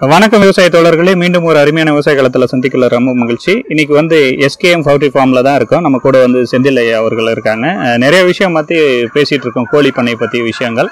வணக்கம் விவசாய தோழர்களே, மீண்டும் ஒரு அருமையான விவசாய களத்தில் சந்திக்கல ரொம்ப மகிழ்ச்சி. இன்னைக்கு வந்து எஸ்கேஎம் பவுல்ட்ரி ஃபார்ம்ல தான் இருக்கோம். நம்ம கூட வந்து செந்தில் ஐயா அவர்கள் இருக்காங்க. நிறைய விஷயம் பற்றி பேசிட்டு இருக்கோம், கோழி பண்ணை பற்றிய விஷயங்கள்.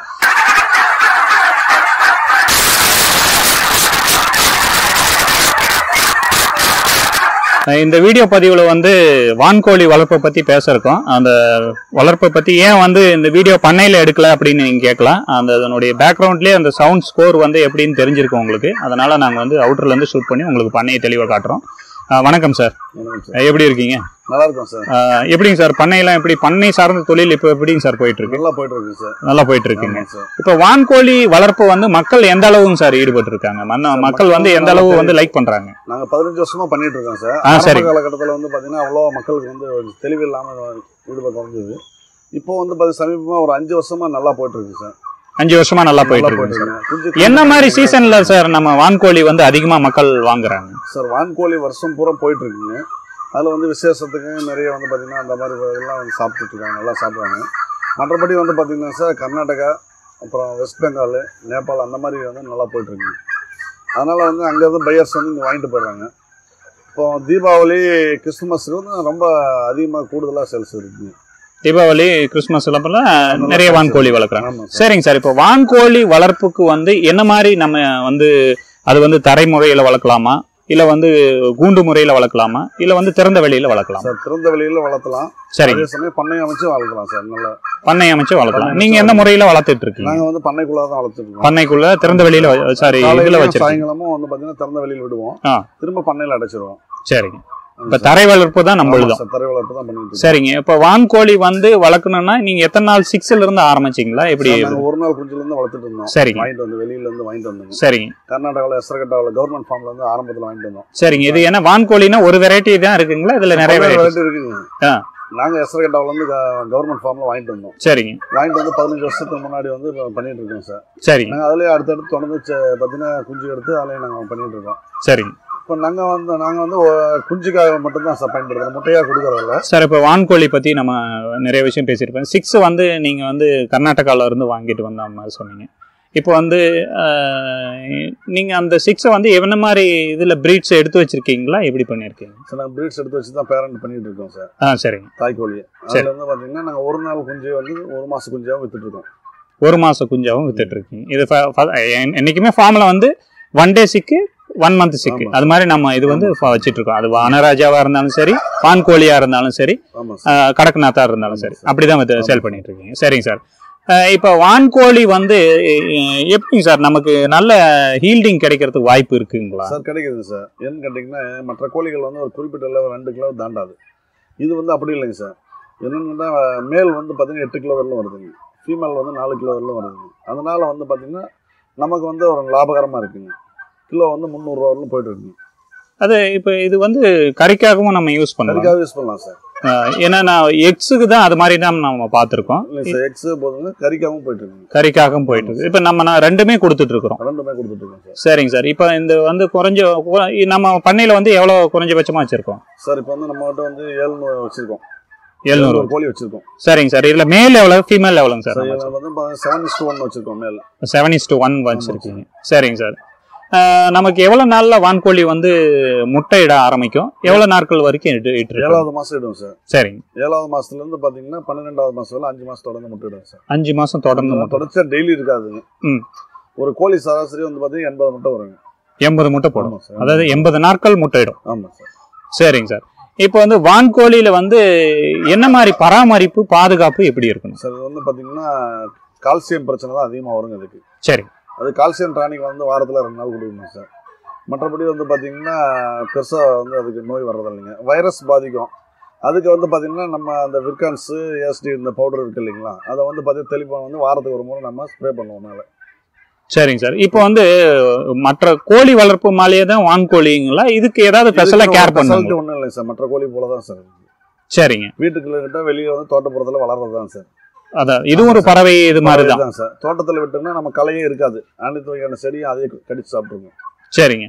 இந்த வீடியோ பதிவில் வந்து வான்கோழி வளர்ப்பை பற்றி பேச இருக்கோம். அந்த வளர்ப்பை பற்றி ஏன் வந்து இந்த வீடியோ பண்ணையில் எடுக்கல அப்படின்னு நீங்கள் கேட்கலாம். அதனுடைய பேக்ரவுண்ட்லேயே அந்த சவுண்ட் ஸ்கோர் வந்து எப்படின்னு தெரிஞ்சிருக்கும் உங்களுக்கு. அதனால் நாங்கள் வந்து அவுட்டர்லேருந்து ஷூட் பண்ணி உங்களுக்கு பண்ணையை தெளிவாக காட்டுறோம். வணக்கம் சார், எப்படி இருக்கீங்க? நல்லா இருக்கும் சார். எப்படிங்க சார் பண்ணையெல்லாம் எப்படி, பண்ணை சார்ந்த தொழில் இப்போ எப்படிங்க சார் போயிட்டு இருக்கு? நல்லா போயிட்டு இருக்கு சார். நல்லா போயிட்டு இருக்குங்க. இப்போ வான்கோழி வளர்ப்பு வந்து மக்கள் எந்த அளவுங்க சார் ஈடுபட்டு இருக்காங்க? மக்கள் வந்து எந்த அளவு வந்து லைக் பண்றாங்க? நாங்க 15 வருஷமா பண்ணிட்டு இருக்கோம் சார். ஆரம்ப காலகட்டத்தில் வந்து பாத்தீங்கன்னா அவ்வளோ மக்களுக்கு வந்து தெளிவு இல்லாம ஈடுபாடு குறைஞ்சது. இப்போ வந்து சமீபமா ஒரு 5 வருஷமா நல்லா போயிட்டு இருக்கு சார். 5 வருஷமா நல்லா போயிட்டு இருக்கு சார். என்ன மாதிரி சீசன்ல சார் நம்ம வான்கோழி வந்து அதிகமா மக்கள் வாங்குறாங்க சார்? வான்கோழி வருஷம் பூரா போயிட்டு இருக்குங்க. அதில் வந்து விசேஷத்துக்கு நிறைய வந்து பார்த்தீங்கன்னா அந்த மாதிரி இதெல்லாம் வந்து சாப்பிட்டுட்டு இருக்காங்க, நல்லா சாப்பிட்றாங்க. மற்றபடி வந்து பார்த்தீங்கன்னா சார் கர்நாடகா, அப்புறம் வெஸ்ட் பெங்கால், நேபாள் அந்த மாதிரி வந்து நல்லா போயிட்டுருக்குங்க. அதனால் வந்து அங்கேருந்து பையர்ஸ் வந்து இங்கே வாங்கிட்டு போயிடுறாங்க. இப்போ தீபாவளி, கிறிஸ்துமஸுக்கு வந்து ரொம்ப அதிகமாக கூடுதலாக சேல்ஸ் இருக்குங்க. தீபாவளி, கிறிஸ்துமஸ் எல்லாம் நிறைய வான்கோழி வளர்க்குறாங்க. சரிங்க சார், இப்போ வான்கோழி வளர்ப்புக்கு வந்து என்ன மாதிரி நம்ம வந்து அது வந்து தரைமுறையில் வளர்க்கலாமா, இல்ல வந்து கூண்டு முறையில வளர்க்கலாமா, இல்ல வந்து திறந்த வெளியில வளர்க்கலாம்? சார் திறந்த வெளியில வளர்க்கலாம். சரி, அதே சமயம் பண்ணை அமைச்சு வளர்க்கலாம் சார். நல்ல பண்ணை அமைச்சு வளர்க்கலாம். நீங்க எந்த முறையில வளர்த்துட்டு இருக்கீங்க? நாங்க வந்து பண்ணைக்குள்ள தான் வளர்த்துட்டு இருக்கோம். பண்ணைக்குள்ள திறந்த வெளியில சாரி இதுல வச்சு சாயங்காலமும் வந்து பாத்தீங்கன்னா திறந்த வெளியில விடுவோம், திரும்ப பண்ணையில அடைச்சிருவோம். சரிங்க. இப்ப தரை வளர்ப்பு தான் நம்மளுதான். தரை வளர்ப்பு தான் பண்ணிட்டு. சரிங்க. இப்ப வான்கோழி வந்து வளர்க்கணும்னா நீங்க எத்தனை நாள் 6ல இருந்து ஆரம்பிச்சீங்களா? எப்படி? ஒரு நாள் குஞ்சுல இருந்து வளர்த்துட்டு இருந்தோம். சரிங்க. வாங்கிட்டு வந்து வெளியில இருந்து வாங்கிட்டு வந்தோம். சரிங்க. கர்நாடகாவில் எஸ்ரகட்டாவில் கவர்மெண்ட் ஃபார்ம்ல இருந்து ஆரம்பத்தில் வாங்கிட்டு வந்தோம். சரிங்க. இது என்ன வான்கோழினா ஒரு வெரைட்டி தான் இருக்குங்களா? இதுல நிறைய வெரைட்டி இருக்குங்க. நாங்க எஸ்ரகட்டாவில் வந்து கவர்மெண்ட் ஃபார்ம்ல வாங்கிட்டு வந்தோம். சரிங்க. வாங்கிட்டு வந்து 15 வருஷத்துக்கு முன்னாடி வந்து பண்ணிட்டு இருக்கோம் சார். சரிங்க. நாங்க அதுலயே அடுத்தடுத்து தொடர்ந்து பார்த்தீங்கன்னா குஞ்சு எடுத்து அதுலயே நாங்க பண்ணிட்டு இருக்கோம். சரிங்க. இப்போ நாங்க வந்து குஞ்சுக்காக மட்டும்தான் சார் பயன்படுத்துறோம், முட்டையாக கொடுக்கறதில்ல சார். இப்போ வான்கோழி பற்றி நம்ம நிறைய விஷயம் பேசியிருப்பேன். 6 வந்து நீங்கள் வந்து கர்நாடகாவில் இருந்து வாங்கிட்டு வந்த மாதிரி சொன்னீங்க. இப்போ வந்து நீங்கள் அந்த 6 வந்து என்ன மாதிரி இதில் ப்ரீட்ஸ் எடுத்து வச்சிருக்கீங்களா, எப்படி பண்ணியிருக்கீங்க சார்? நாங்கள் ப்ரீட்ஸ் எடுத்து வச்சு தான் பேரண்ட் பண்ணிட்டு இருக்கோம் சார். சரிங்க. தாய்க்கோழி அதில் வந்து பார்த்தீங்கன்னா நாங்கள் ஒரு நாள் குஞ்சு வந்து 1 மாத குஞ்சாகவும் வித்துட்டு இருக்கோம். 1 மாத குஞ்சாகவும் வித்துட்டு இருக்கீங்க. இது என்றைக்குமே ஃபார்மில் வந்து 1 டே சிக்கு 1 மந்த் சிக்கு அது மாதிரி நம்ம இது வந்து வச்சிட்டு இருக்கோம். அது வனராஜாவா இருந்தாலும் சரி, வான்கோழியா இருந்தாலும் சரி, கடக்நாத்தா இருந்தாலும் சரி, அப்படிதான் சேல் பண்ணிட்டு இருக்கீங்க. சரிங்க சார். இப்போ வான்கோழி வந்து எப்படிங்க சார் நமக்கு நல்ல ஹீல்டிங் கிடைக்கிறதுக்கு வாய்ப்பு இருக்குங்களா? சார் கிடைக்குது சார். ஏன்னு கேட்டிங்கன்னா மற்ற கோழிகள் வந்து ஒரு குறிப்பிட்ட அளவு 2 கிலோ தாண்டாது. இது வந்து அப்படி இல்லைங்க சார். என்னென்னா மேல் வந்து பார்த்தீங்கன்னா 8 கிலோ வரலும் வருதுங்க, ஃபீமேல் வந்து 4 கிலோ வரலும் வருதுங்க. அதனால வந்து பார்த்தீங்கன்னா நமக்கு வந்து ஒரு லாபகரமாக இருக்குங்க. கிலோ வந்து 300 ரூபா வரலும் போயிட்டு இருக்குங்க. அது இப்போ இது வந்து கறிக்காகவும் நம்ம யூஸ் பண்ணலாம். கறிக்காக யூஸ் பண்ணலாம் சார். ஏன்னா நான் எக்ஸுக்கு தான் அது மாதிரி தான் நம்ம பார்த்துருக்கோம். இல்லை சார், எக்ஸ் போதுங்க, கறிக்காகவும் போயிட்டு இருக்கு. கறிக்காகவும் போயிட்டு இருக்கு. இப்போ நம்ம ரெண்டுமே கொடுத்துட்டு இருக்கிறோம். சார். சரிங்க சார். இப்போ இந்த வந்து நம்ம பண்ணையில் வந்து எவ்வளோ குறைஞ்சபட்சமாக வச்சிருக்கோம் சார்? இப்போ வந்து நம்மகிட்ட வந்து 700 வச்சிருக்கோம். 700 கோழி வச்சிருக்கோம். சரிங்க சார். இதுல மேல் எவ்வளவு, ஃபீமேல் எவ்வளவுங்க சார்? வந்து 7:1 வச்சிருக்கோம். மேல் 7:1 வச்சிருக்கீங்க. சரிங்க சார். நமக்கு எவ்வளவு நாள்ல வான்கோழி வந்து முட்டையிட ஆரம்பிக்கும்? எவ்வளவு நாட்கள் வரைக்கும் இட்டு? 7வது மாசம் இடும் சார். சரிங்க. 7வது மாசத்துல இருந்து பாத்தீங்கன்னா 12வது மாசம் வரை 5 மாசம் தொடர்ந்து முட்டையிடும் சார். 5 மாசம் தொடர்ந்து தொடர்ச்சியா டெய்லி இருக்காதுங்க. ஒரு கோழி சராசரி வந்து பாத்தீங்கன்னா 80 முட்டை வருங்க. 80 முட்டை போடும். அதாவது 80 நாட்கள் முட்டையிடும். ஆமா சார். சரிங்க சார். இப்போ வந்து வான்கோழியில வந்து என்ன மாதிரி பராமரிப்பு, பாதுகாப்பு எப்படி இருக்கணும் சார்? இது வந்து பாத்தீங்கன்னா கால்சியம் பிரச்சனை தான் அதிகமா வருங்க இதுக்கு. சரி. அது கால்சியம் டானிக் வந்து வாரத்தில் 2 நாள் கொடுக்கணும் சார். மற்றபடி வந்து பார்த்தீங்கன்னா பெருசாக வந்து அதுக்கு நோய் வர்றதில்லைங்க. வைரஸ் பாதிக்கும். அதுக்கு வந்து பார்த்தீங்கன்னா நம்ம அந்த விர்கான்ஸு, ஏஎஸ்டி இந்த பவுடர் இருக்குது இல்லைங்களா, அதை வந்து பார்த்தீங்கன்னா தெளிப்பாக வந்து வாரத்துக்கு ஒரு முறை நம்ம ஸ்ப்ரே பண்ணுவோம் மேலே. சரிங்க சார். இப்போ வந்து மற்ற கோழி வளர்ப்பு மாதிரியே தான் வான்கோழிங்களா? இதுக்கு ஏதாவது ஸ்பெஷலாக கேர் பண்ணுறது ஒன்றும் இல்லை சார். மற்ற கோழி போல தான் சார். சரிங்க. வீட்டுக்குள்ள வெளியே வந்து தோட்டப்புறத்தில் வளர்றது தான் சார். அதான் இது ஒரு பறவை இது மாதிரி தான் சார். தோட்டத்தில் விட்டோம்னா நம்ம களையே இருக்காது, அனைத்து வகையான செடியும் அதே கடிச்சு சாப்பிட்ருங்க. சரிங்க.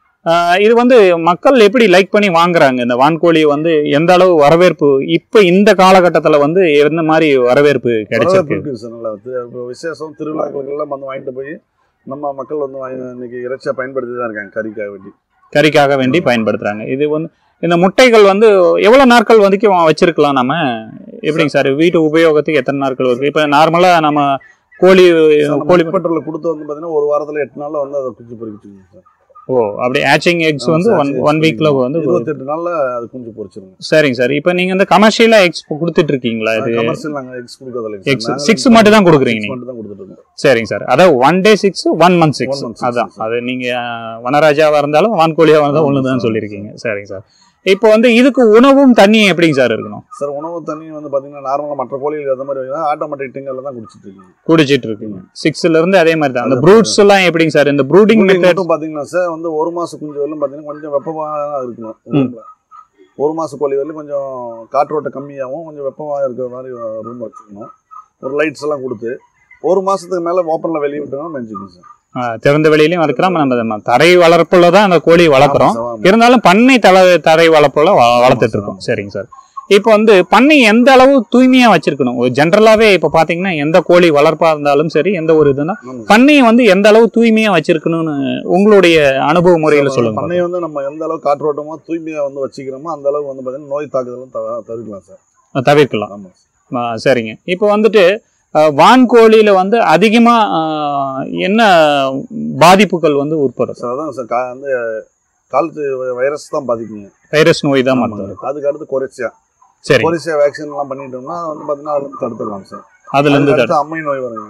இது வந்து மக்கள் எப்படி லைக் பண்ணி வாங்குறாங்க? இந்த வான்கோழி வந்து எந்த அளவு வரவேற்பு இப்ப இந்த காலகட்டத்துல வந்து எந்த மாதிரி வரவேற்பு கிடைச்சிருக்கு? விசேஷம் திருவிழாக்களுக்கெல்லாம் வந்து வாங்கிட்டு போய் நம்ம மக்கள் வந்து இன்னைக்கு இறைச்சியாக பயன்படுத்தி தான் இருக்காங்க, கறிக்காக வேண்டி பயன்படுத்துறாங்க. இது வந்து இந்த முட்டைகள் வந்து எவ்வளவு நாட்கள் வரைக்கும் வச்சிருக்கலாம் நம்ம, எப்படிங்க சார் வீட்டு உபயோகத்துக்கு எத்தனை நாட்கள் இருக்கு? இப்போ நார்மலா நம்ம கோழி பெட்ரோல் கொடுத்து வந்து பார்த்தீங்கன்னா ஒரு வாரத்தில் 8 நாளில் வந்து அதை குஞ்சு பொறிக்கிச்சுங்க சார். ஓ, அப்படி ஹேச்சிங் எக்ஸ் வந்து ஒன் வீக்ல வந்து 28 நாள்ல அது குஞ்சு பொரிச்சிருங்க. சரிங்க சார். இப்போ நீங்க இந்த கமர்ஷியலா எக்ஸ் கொடுத்துட்டு இருக்கீங்களா? இது கமர்ஷியல் நாங்க எக்ஸ் கொடுக்கறதில்ல, எக்ஸ் 6 மட்டும் தான் கொடுக்குறீங்க நீங்க? மட்டும் தான் கொடுத்துட்டு இருக்கோம். சரிங்க சார். அதாவது 1 day 6 1 month 6 அதான். அது நீங்க வனராஜாவா இருந்தாலும் வான்கோழியா இருந்தாலும் ஒண்ணுதான் சொல்லியிருக்கீங்க. சரிங்க சார். இப்போ வந்து இதுக்கு உணவும் தண்ணியும் எப்படிங்க சார் இருக்கணும் சார்? உணவு தண்ணி வந்து பாத்தீங்கன்னா நார்மலா மற்ற கோழிகள் அந்த மாதிரி ஆட்டோமேட்டிக் டிங்கர்ல தான் குடிச்சிட்டு இருக்கீங்க. 6ல இருந்து அதே மாதிரி தான். அந்த ப்ரூட்ஸ் எல்லாம் எப்படிங்க சார்? இந்த ப்ரூடிங் மெத்தட் பாத்தீங்கன்னா சார் வந்து 1 மாச குஞ்சு வரலும் பாத்தீங்கன்னா கொஞ்சம் வெப்பமா இருக்கணும். 1 மாச கோழி வரலும் கொஞ்சம் காற்றோட்ட கம்மியாகவும் கொஞ்சம் வெப்பமா இருக்கிற மாதிரி ரூம் வச்சுக்கணும். ஒரு லைட்ஸ் எல்லாம் கொடுத்து 1 மாசத்துக்கு மேல ஓப்பன்ல வெளியே விட்டோம்னா மெஞ்சுக்கணும் சார். திறந்த வெளியிலையும் வளர்க்கலாம். நம்ம தரை வளர்ப்புல தான் அந்த கோழி வளர்க்குறோம். இருந்தாலும் பண்ணை தரை வளர்ப்புல வளர்த்துட்டு இருக்கோம். சரிங்க சார். இப்போ வந்து பண்ணை எந்த அளவு தூய்மையா வச்சிருக்கணும்? ஜென்ரலாவே இப்ப பாத்தீங்கன்னா எந்த கோழி வளர்ப்பா இருந்தாலும் சரி, எந்த ஒரு இதுனா பண்ணையை வந்து எந்த அளவு தூய்மையா வச்சிருக்கணும்னு உங்களுடைய அனுபவ முறையில சொல்லுங்க. பண்ணையை வந்து நம்ம எந்த அளவு காற்றோட்டமா தூய்மையா வந்து வச்சுக்கிறோமோ அந்த அளவு வந்து பாத்தீங்கன்னா நோய் தாக்குதலும் தவிர்க்கலாம் சார். தவிர்க்கலாம். சரிங்க. இப்போ வந்துட்டு வான்கோழியில வந்து அதிகமா என்ன பாதிப்புகள் வந்து உட்படும்? அதான் சார் வந்து காலத்து வைரஸ் தான் பாதிக்குங்க. வைரஸ் நோய் தான். அதுக்கு அடுத்து கொரிசியா வேக்சின் எல்லாம் பண்ணிட்டோம்னா வந்து பாத்தீங்கன்னா அதுல இருந்து தடுத்துடலாம் சார். அதுல இருந்து அம்மை நோய் வருங்க.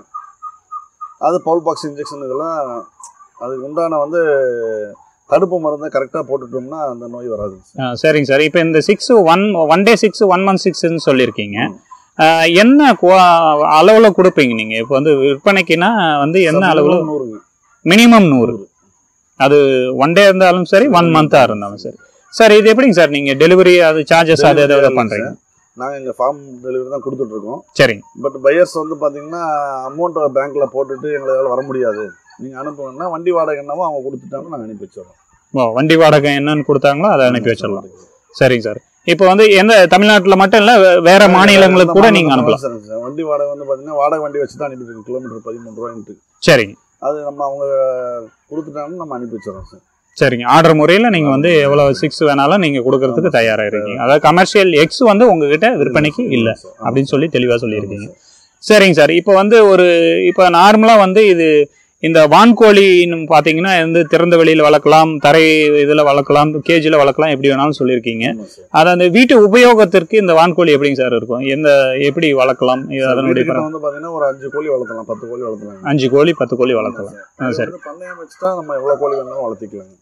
அது பவுல் பாக்ஸ் இன்ஜெக்ஷன் இதெல்லாம் அதுக்கு உண்டான வந்து தடுப்பு மருந்தை கரெக்டா போட்டுட்டோம்னா அந்த நோய் வராது. சரிங்க சார். இப்போ இந்த 1 day 6 1 month 6ன்னு சொல்லியிருக்கீங்க. என்ன அளவுல கொடுப்பீங்க நீங்க? இப்போ வந்து விற்பனைக்குன்னா வந்து என்ன அளவுல? மினிமம் 100. அது 1 day இருந்தாலும் சரி 1 month இருந்தாலும் சரி. சார் இது எப்படிங்க சார் நீங்க டெலிவரி அது சார்ஜஸ் அது எதாவது பண்றீங்க? நாங்க இங்க ஃபார்ம் டெலிவரி தான் கொடுத்துட்டு இருக்கோம். சரிங்க. பட் பையர்ஸ் வந்து பாத்தீங்கன்னா அமௌண்ட் பேங்க்ல போட்டுட்டு எங்களால வர முடியாது, நீங்க அனுப்புங்கன்னா வண்டி வாடகை என்னவோ அவங்க கொடுத்துட்டாங்கன்னா நாங்க அனுப்பி வச்சிடறோம். வண்டி வாடகை என்னன்னு கொடுத்தாங்களோ அதை அனுப்பி வச்சிடலாம். சரிங்க சார். இப்போ வந்து எந்த தமிழ்நாட்டுல மட்டும் இல்ல வேற மாநிலங்களுக்கு கூட நீங்க அனுப்பலாம். வண்டி வாடகை வந்து பாத்தீங்கன்னா வாடகை வண்டி வச்சு தான் அனுப்பிட்டு கிலோமீட்டர் 13 ரூபாய்ட்டு. சரிங்க. அது நம்ம அவங்க கொடுத்துட்டாங்கன்னா நம்ம அனுப்பி வச்சிடறோம் சார். சரிங்க. ஆர்டர் முறையில நீங்க வந்து எவ்வளவு 6 வேணாலும் நீங்க கொடுக்கறதுக்கு தயாரா இருக்கீங்க. அதாவது கமர்ஷியல் எக்ஸ் வந்து உங்ககிட்ட விற்பனைக்கு இல்ல அப்படின்னு சொல்லி தெளிவா சொல்லியிருக்கீங்க. சரிங்க சார். இப்போ வந்து இப்போ நார்மலா வந்து இது இந்த வான்கோழின்னு பாத்தீங்கன்னா வந்து திறந்த வெளியில வளர்க்கலாம், தரை இதுல வளர்க்கலாம், கேஜில வளர்க்கலாம், எப்படி வேணாலும் சொல்லியிருக்கீங்க. அது அந்த வீட்டு உபயோகத்திற்கு இந்த வான்கோழி எப்படிங்க சார் இருக்கும்? எப்படி வளர்க்கலாம்? அதனுடைய வந்து பாத்தீங்கன்னா ஒரு 5 கோழி வளர்த்தலாம், 10 கோழி வளர்த்தலாம். 5 கோழி 10 கோழி வளர்க்கலாம். சரி. பண்ணையம் வச்சுட்டா நம்ம எவ்வளவு கோழி வேணாலும் வளர்த்திக்கலாம்.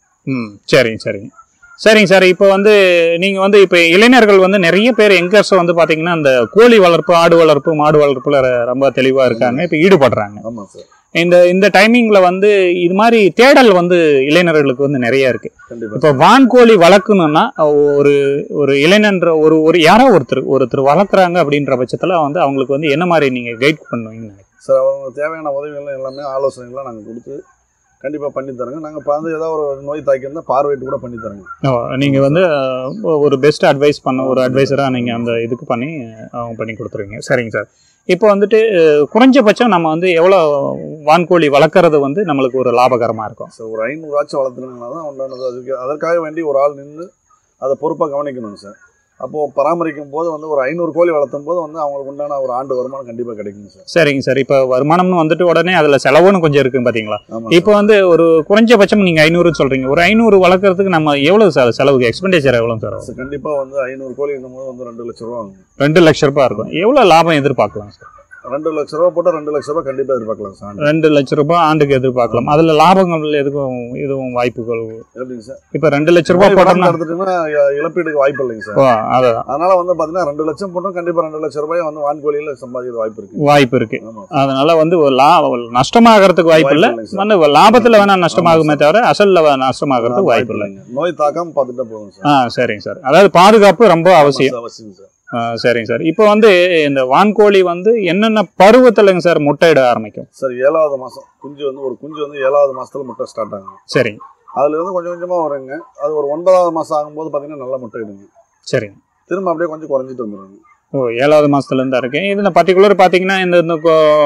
சரிங்க சார். இப்போ வந்து நீங்க வந்து இப்போ இளைஞர்கள் வந்து நிறைய பேர் எங்கர்ஸ் வந்து பாத்தீங்கன்னா இந்த கோழி வளர்ப்பு, ஆடு வளர்ப்பு, மாடு வளர்ப்புல ரொம்ப தெளிவா இருக்காங்க, இப்போ ஈடுபடுறாங்க. ஆமா சார். இந்த டைமிங்ல வந்து இது மாதிரி தேடல் வந்து இளைஞர்களுக்கு வந்து நிறைய இருக்கு. இப்ப வான்கோழி வளர்க்கணும்னா ஒரு இளைஞன்ற ஒரு யாரோ ஒருத்தர் வளர்க்குறாங்க அப்படின்ற பட்சத்துல வந்து அவங்களுக்கு வந்து என்ன மாதிரி நீங்க கைட் பண்ணுவீங்க சார்? அவங்க தேவையான உதவிகள் எல்லாமே ஆலோசனைகள்லாம் நாங்கள் கொடுத்து கண்டிப்பா பண்ணி தரங்க. நாங்க பார்த்து ஏதாவது ஒரு நோய் தாக்கி இருந்தா பார்வையிட்டு கூட பண்ணி தரங்க. நீங்க வந்து ஒரு பெஸ்ட் அட்வைஸ் பண்ண ஒரு அட்வைசரா நீங்க அந்த இதுக்கு பண்ணி கொடுத்துருவீங்க. சரிங்க சார். இப்போ வந்துட்டு குறைஞ்சபட்சம் நம்ம வந்து எவ்வளவு வான்கோழி வளர்க்கறது வந்து நம்மளுக்கு ஒரு லாபகரமா இருக்கும்? சார் ஒரு 500 ஆச்சும் வளர்த்துனா தான் உண்டானது. அதற்காக வேண்டி ஒரு ஆள் நின்று அதை பொறுப்பாக கவனிக்கணும் சார். அப்போ பராமரிக்கும் போது வந்து ஒரு 500 கோழி வளர்த்தும் போது வந்து அவங்களுக்கு உண்டான ஒரு ஆண்டு வருமானம் கண்டிப்பா கிடைக்கும் சார். சரிங்க சார். இப்போ வருமானம்னு வந்துட்டு உடனே அதுல செலவுன்னு கொஞ்சம் இருக்கு பாத்தீங்களா? இப்போ வந்து ஒரு குறைஞ்சபட்சம் நீங்க 500 சொல்றீங்க. ஒரு 500 வளர்க்கறதுக்கு நம்ம எவ்வளவு சார் செலவுக்கு எக்ஸ்பெண்டிச்சர் எவ்வளவு சார்? கண்டிப்பா வந்து 500 கோழி இருக்கும்போது வந்து 2 லட்சம் ரூபா ஆகும். 2 லட்சம் ரூபாய் இருக்கும். எவ்வளவு லாபம் எதிர்பார்க்கலாம் சார்? 2 லட்சம் ரூபாய் போட்டா 2 லட்சம் ரூபாய் கண்டிப்பா எதிர்பார்க்கலாம் சார். 2 லட்சம் ரூபாய் ஆண்டுக்கு எதிர்பார்க்கலாம். அதுல லாபங்கள் எதுவும் வாய்ப்புகள் எப்படிங்க சார்? இப்ப 2 லட்சம் ரூபாய் போட்டோம்னா இழப்பீடுக்கு வாய்ப்பு இல்லைங்க சார். அதனால வந்து பாத்தீங்கன்னா 2 லட்சம் போட்டோம் கண்டிப்பா 2 லட்சம் ரூபாய் வந்து வான்கோழியில சம்பாதிக்க வாய்ப்பு இருக்கு. அதனால வந்து நஷ்டமாகறதுக்கு வாய்ப்பு இல்ல. வந்து லாபத்துல வேணா நஷ்டமாகுமே தவிர அசல்ல நஷ்டமாகறதுக்கு வாய்ப்பு இல்லை. நோய் தாக்கம் பார்த்துட்டா போதும் சார். சரிங்க சார். அதாவது பாதுகாப்பு ரொம்ப அவசியம் சார். சரிங்க சார். இப்போ வந்து இந்த வான்கோழி வந்து என்னென்ன பருவத்துலங்க சார் முட்டையிட ஆரம்பிக்கும்? சார் 7வது மாசம் குஞ்சு வந்து 7வது மாசத்துல முட்டை ஸ்டார்ட் ஆகும். சரி. அதுல இருந்து கொஞ்சம் கொஞ்சமா வருங்க. அது ஒரு 9வது மாசம் ஆகும்போது பாத்தீங்கன்னா நல்லா முட்டை இடுங்க. சரிங்க. திரும்ப அப்படியே கொஞ்சம் குறைஞ்சிட்டு வந்துருங்க. 7வது மாசத்துல இருந்தா இருக்கு. இதுல பர்டிகுலர் பாத்தீங்கன்னா இந்த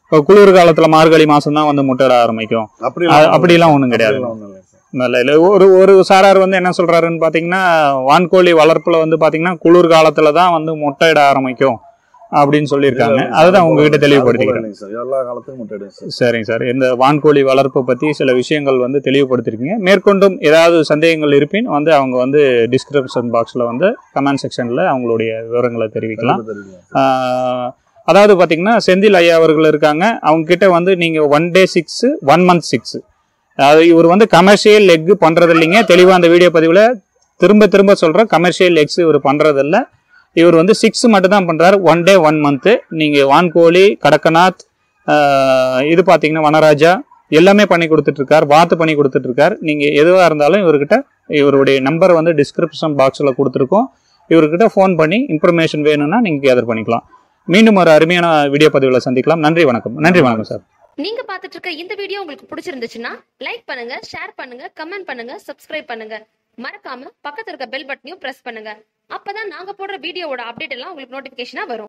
இப்போ குளிர் காலத்துல மார்கழி மாசம் தான் வந்து முட்டையிட ஆரம்பிக்கும் அப்படிலாம் ஒண்ணும் கிடையாது. நல்ல இல்லை. ஒரு சாரார் வந்து என்ன சொல்றாருன்னு பாத்தீங்கன்னா வான்கோழி வளர்ப்புல வந்து பாத்தீங்கன்னா குளிர் காலத்துல தான் வந்து முட்டையிட ஆரம்பிக்கும் அப்படின்னு சொல்லியிருக்காங்க. அதுதான் உங்ககிட்ட தெளிவுபடுத்திக்கிறேன். எல்லா காலத்துக்கும் முட்டையிடும். சரிங்க சார். இந்த வான்கோழி வளர்ப்பை பத்தி சில விஷயங்கள் வந்து தெளிவுபடுத்திருக்கீங்க. மேற்கொண்டும் ஏதாவது சந்தேகங்கள் இருப்பின் வந்து அவங்க வந்து டிஸ்கிரிப்ஷன் பாக்ஸ்ல வந்து கமெண்ட் செக்ஷன்ல அவங்களுடைய விவரங்களை தெரிவிக்கலாம். அதாவது பாத்தீங்கன்னா செந்தில் ஐயா அவர்கள் இருக்காங்க. அவங்க கிட்ட வந்து நீங்க 1 day 6 1 month 6 அதாவது இவர் வந்து கமர்ஷியல் எக் பண்றது இல்லைங்க. தெளிவா அந்த வீடியோ பதிவுல திரும்ப சொல்றேன், கமர்ஷியல் எக்ஸ் இவர் பண்றது இல்லை. இவர் வந்து 6 மட்டும் தான் பண்றாரு. 1 day 1 month. நீங்க வான்கோழி, கடக்கநாத், இது பாத்தீங்கன்னா வனராஜா எல்லாமே பண்ணி கொடுத்துட்டு இருக்காரு, வாத்து பண்ணி கொடுத்துட்டு இருக்காரு. நீங்க எதுவா இருந்தாலும் இவர்கிட்ட இவருடைய நம்பர் வந்து டிஸ்கிரிப்ஷன் பாக்ஸ்ல கொடுத்துருக்கோம். இவர்கிட்ட ஃபோன் பண்ணி இன்ஃபர்மேஷன் வேணும்னா நீங்க கேதர் பண்ணிக்கலாம். மீண்டும் ஒரு அருமையான வீடியோ பதிவுல சந்திக்கலாம். நன்றி வணக்கம். நன்றி வணக்கம் சார். நீங்க பாத்துட்டு இருக்க இந்த வீடியோ உங்களுக்கு பிடிச்சிருந்துச்சுன்னா லைக் பண்ணுங்க, ஷேர் பண்ணுங்க, கமெண்ட் பண்ணுங்க, சப்ஸ்கிரைப் பண்ணுங்க. மறக்காம பக்கத்துல இருக்க பெல் பட்டனையும் பிரஸ் பண்ணுங்க. அப்பதான் நாங்க போடுற வீடியோவோட அப்டேட் எல்லாம் உங்களுக்கு நோட்டிபிகேஷனா வரும்.